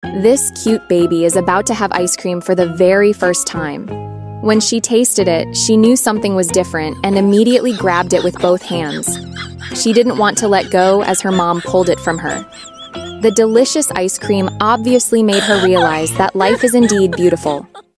This cute baby is about to have ice cream for the very first time. When she tasted it, she knew something was different and immediately grabbed it with both hands. She didn't want to let go as her mom pulled it from her. The delicious ice cream obviously made her realize that life is indeed beautiful.